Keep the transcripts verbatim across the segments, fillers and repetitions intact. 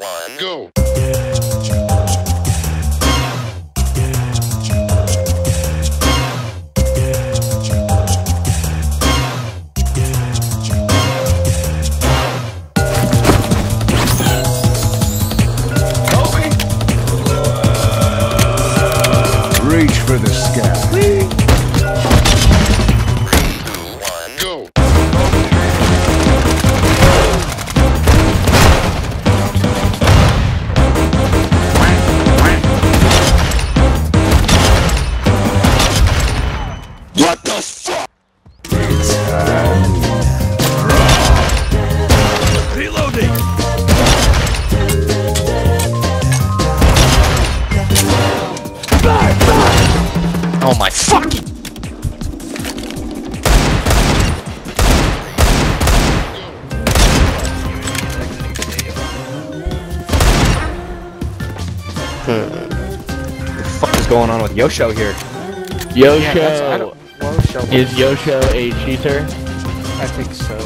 one, go! Reach for the sky. three, two, one, go! What the fuck? It's time. Reloading! Oh my fucking! Hmm. What the fuck is going on with Yosho here? Yosho, Yeah, that's, I don't, Yosho. is Yosho a cheater? I think so.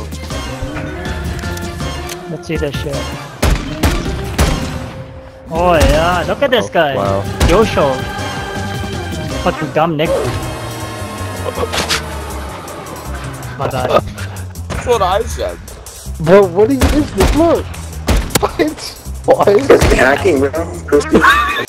Let's see this shit. Oh yeah, look at this Oh, guy. wow. Yosho. Fucking dumb Nick. My bad. That's what I said. Bro, what is this? Look! What? What? Hacking, bro.